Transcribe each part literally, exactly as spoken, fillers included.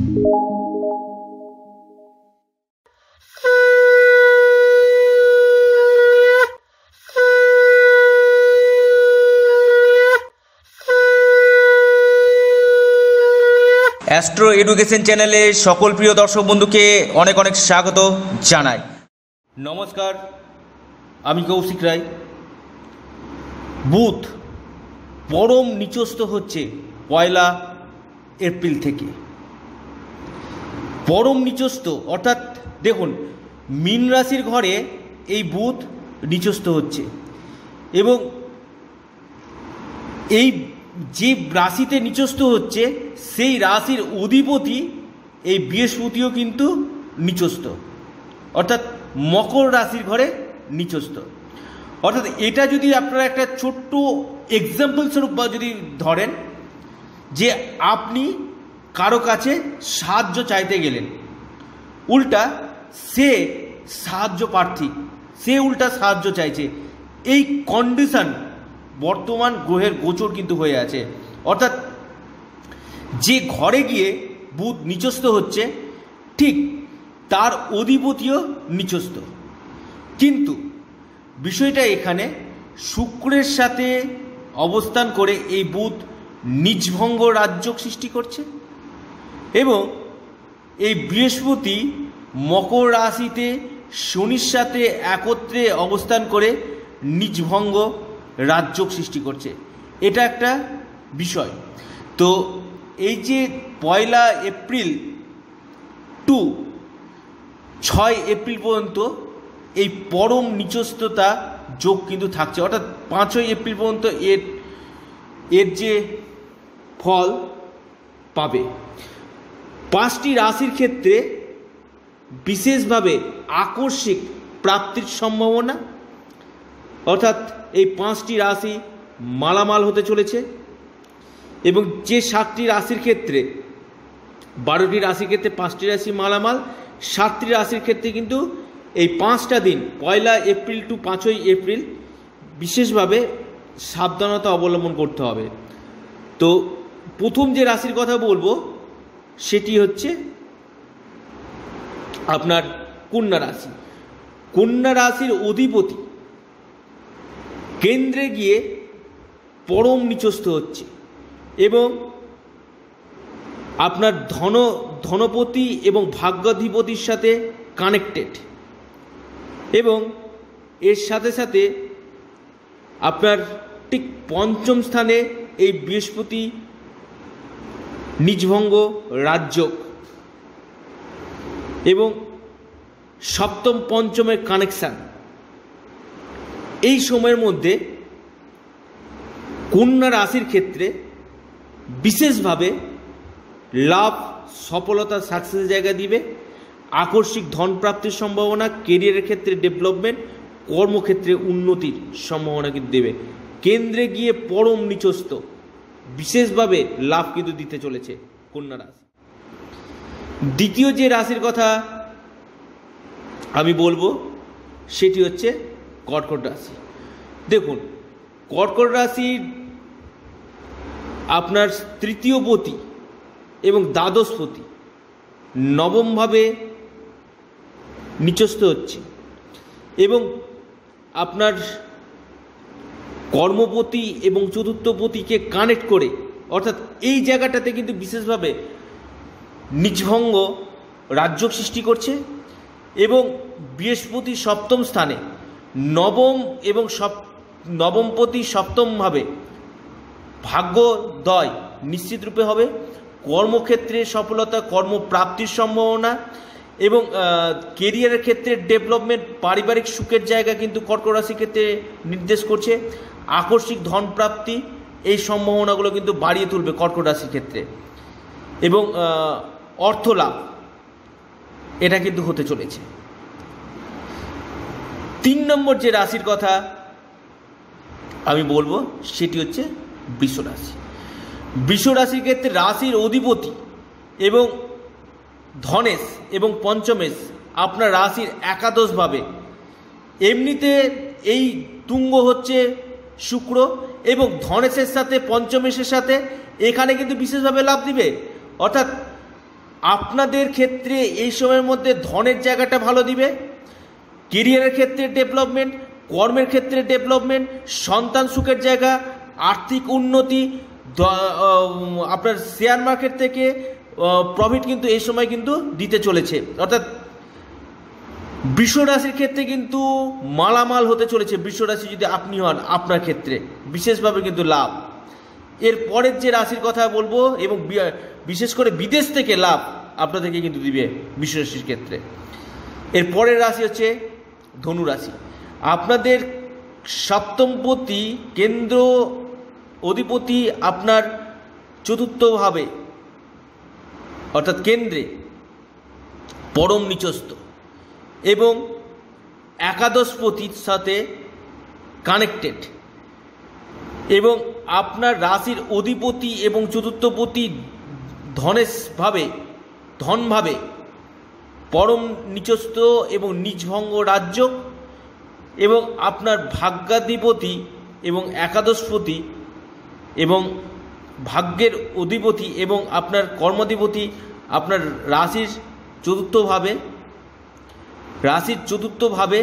Astro education চ্যানেলে সকল প্রিয় দর্শক বন্ধুকে অনেক অনেক স্বাগত জানাই। নমস্কার, আমি কৌশিক রায়। বুধ পরম নিচস্থ হচ্ছে পয়লা এপ্রিল থেকে। পরম নিচস্থ অর্থাৎ দেখুন, মীন রাশির ঘরে এই বুধ নিচস্থ হচ্ছে এবং এই যে রাশিতে নিচস্থ হচ্ছে সেই রাশির অধিপতি এই বৃহস্পতিও কিন্তু নিচস্থ, অর্থাৎ মকর রাশির ঘরে নিচস্থ। অর্থাৎ এটা যদি আপনারা একটা ছোট্ট এক্সাম্পল স্বরূপ বা যদি ধরেন যে আপনি কারো কাছে সাহায্য চাইতে গেলেন, উল্টা সে সাহায্য প্রার্থী, সে উল্টা সাহায্য চাইছে, এই কন্ডিশন বর্তমান গ্রহের গোচর কিন্তু হয়ে আছে। অর্থাৎ যে ঘরে গিয়ে বুধ নিচস্থ হচ্ছে ঠিক তার অধিপতিও নিচস্থ, কিন্তু বিষয়টা এখানে শুক্রের সাথে অবস্থান করে এই বুধ নিজভঙ্গ রাজযোগ সৃষ্টি করছে এবং এই বৃহস্পতি মকর রাশিতে শনির সাথে একত্রে অবস্থান করে নিজভঙ্গ রাজযোগ সৃষ্টি করছে। এটা একটা বিষয়। তো এই যে পয়লা এপ্রিল টু ছয় এপ্রিল পর্যন্ত এই পরম নিচস্থতা যোগ কিন্তু থাকছে, অর্থাৎ পাঁচই এপ্রিল পর্যন্ত এর এর যে ফল পাবে। পাঁচটি রাশির ক্ষেত্রে বিশেষভাবে আকস্মিক প্রাপ্তির সম্ভাবনা, অর্থাৎ এই পাঁচটি রাশি মালামাল হতে চলেছে এবং যে সাতটি রাশির ক্ষেত্রে, বারোটি রাশির ক্ষেত্রে পাঁচটি রাশি মালামাল, সাতটি রাশির ক্ষেত্রে কিন্তু এই পাঁচটা দিন পয়লা এপ্রিল টু পাঁচই এপ্রিল বিশেষভাবে সাবধানতা অবলম্বন করতে হবে। তো প্রথম যে রাশির কথা বলবো সেটি হচ্ছে আপনার কন্যা রাশি। কন্যা রাশির অধিপতি কেন্দ্রে গিয়ে পরম নিচস্থ হচ্ছে এবং আপনার ধন ধনপতি এবং ভাগ্যাধিপতির সাথে কানেক্টেড এবং এর সাথে সাথে আপনার ঠিক পঞ্চম স্থানে এই বৃহস্পতি নিজভঙ্গ রাজযোগ এবং সপ্তম পঞ্চমের কানেকশান। এই সময়ের মধ্যে কন্যা রাশির ক্ষেত্রে বিশেষভাবে লাভ, সফলতা, সাকসেসের জায়গা দিবে, আকস্মিক ধন প্রাপ্তির সম্ভাবনা, কেরিয়ারের ক্ষেত্রে ডেভেলপমেন্ট, কর্মক্ষেত্রে উন্নতির সম্ভাবনা কিন্তু দেবে। কেন্দ্রে গিয়ে পরম নিচস্থ বিশেষভাবে লাভ কিন্তু দিতে চলেছে কন্যা রাশি। দ্বিতীয় যে রাশির কথা আমি বলবো সেটি হচ্ছে কর্কট রাশি। দেখুন, কর্কট রাশির আপনার তৃতীয়পতি এবং দ্বাদশপতি নবমভাবে নিচস্থ হচ্ছে এবং আপনার কর্মপতি এবং চতুর্থপতিকে কানেক্ট করে, অর্থাৎ এই জায়গাটাতে কিন্তু বিশেষভাবে নিজভঙ্গ রাজযোগ সৃষ্টি করছে এবং বৃহস্পতি সপ্তম স্থানে নবম এবং সপ নবমপতি সপ্তমভাবে ভাগ্যোদয় নিশ্চিত রূপে হবে। কর্মক্ষেত্রে সফলতা, কর্মপ্রাপ্তির সম্ভাবনা এবং কেরিয়ারের ক্ষেত্রে ডেভেলপমেন্ট, পারিবারিক সুখের জায়গা কিন্তু কর্কট রাশির ক্ষেত্রে নির্দেশ করছে। আকস্মিক ধন প্রাপ্তি, এই সম্ভাবনাগুলো কিন্তু বাড়িয়ে তুলবে কর্কট রাশির ক্ষেত্রে এবং অর্থ লাভ এটা কিন্তু হতে চলেছে। তিন নম্বর যে রাশির কথা আমি বলবো সেটি হচ্ছে বৃষ রাশি। বৃষ রাশির ক্ষেত্রে রাশির অধিপতি এবং ধনেশ এবং পঞ্চমেশ আপনার রাশির একাদশভাবে, এমনিতে এই তুঙ্গ হচ্ছে শুক্র এবং ধনেশের সাথে পঞ্চমেশের সাথে এখানে কিন্তু বিশেষভাবে লাভ দিবে। অর্থাৎ আপনাদের ক্ষেত্রে এই সময়ের মধ্যে ধনের জায়গাটা ভালো দিবে, কেরিয়ারের ক্ষেত্রে ডেভেলপমেন্ট, কর্মের ক্ষেত্রে ডেভেলপমেন্ট, সন্তান সুখের জায়গা, আর্থিক উন্নতি, আপনার শেয়ার মার্কেট থেকে প্রফিট কিন্তু এই সময় কিন্তু দিতে চলেছে। অর্থাৎ বৃষ রাশির ক্ষেত্রে কিন্তু মালামাল হতে চলেছে। বৃষ রাশি যদি আপনি হন, আপনার ক্ষেত্রে বিশেষভাবে কিন্তু লাভ। এর পরের যে রাশির কথা বলবো এবং বিশেষ করে বিদেশ থেকে লাভ আপনাদেরকে কিন্তু দিবে বৃষ রাশির ক্ষেত্রে। এর পরের রাশি হচ্ছে ধনু রাশি। আপনাদের সপ্তমপতি কেন্দ্র অধিপতি আপনার চতুর্থভাবে অর্থাৎ কেন্দ্রে পরম নিচস্থ এবং একাদশপতির সাথে কানেক্টেড, এবং আপনার রাশির অধিপতি এবং চতুর্থপতি ধনেশ ভাবে ধনভাবে পরম নিচস্থ এবং নিজভঙ্গ রাজ্য, এবং আপনার ভাগ্যাধিপতি এবং একাদশপতি এবং ভাগ্যের অধিপতি এবং আপনার কর্মাধিপতি আপনার রাশির চতুর্থভাবে রাশির চতুর্থভাবে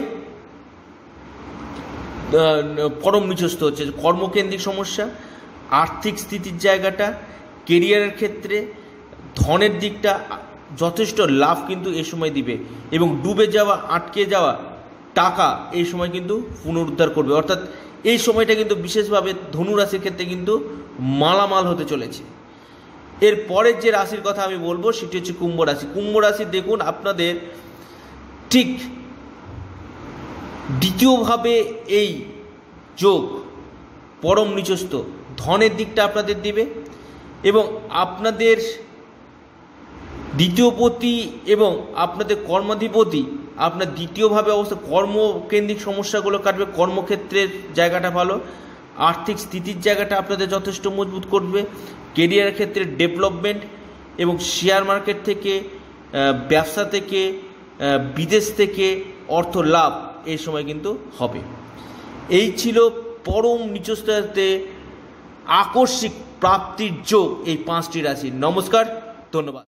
পরম নিচস্থ হচ্ছে। কর্মকেন্দ্রিক সমস্যা, আর্থিক স্থিতির জায়গাটা, কেরিয়ারের ক্ষেত্রে ধনের দিকটা যথেষ্ট লাভ কিন্তু এই সময় দিবে, এবং ডুবে যাওয়া আটকে যাওয়া টাকা এই সময় কিন্তু পুনরুদ্ধার করবে। অর্থাৎ এই সময়টা কিন্তু বিশেষভাবে ধনু রাশির ক্ষেত্রে কিন্তু মালামাল হতে চলেছে। এর পরের যে রাশির কথা আমি বলবো সেটি হচ্ছে কুম্ভ রাশি। কুম্ভ রাশি দেখুন, আপনাদের ঠিক দ্বিতীয়ভাবে এই যোগ পরম নিচস্থ ধনের দিকটা আপনাদের দিবে, এবং আপনাদের দ্বিতীয়পতি এবং আপনাদের কর্মাধিপতি আপনার দ্বিতীয়ভাবে অবস্থা কর্মকেন্দ্রিক সমস্যাগুলো কাটবে। কর্মক্ষেত্রের জায়গাটা ভালো, আর্থিক স্থিতির জায়গাটা আপনাদের যথেষ্ট মজবুত করবে, কেরিয়ারের ক্ষেত্রে ডেভেলপমেন্ট এবং শেয়ার মার্কেট থেকে, ব্যবসা থেকে, বিদেশ থেকে অর্থ লাভ এই সময় কিন্তু হবে। এই ছিল পরম নিচস্থতে আকস্মিক প্রাপ্তির যোগ এই পাঁচটি রাশি। নমস্কার, ধন্যবাদ।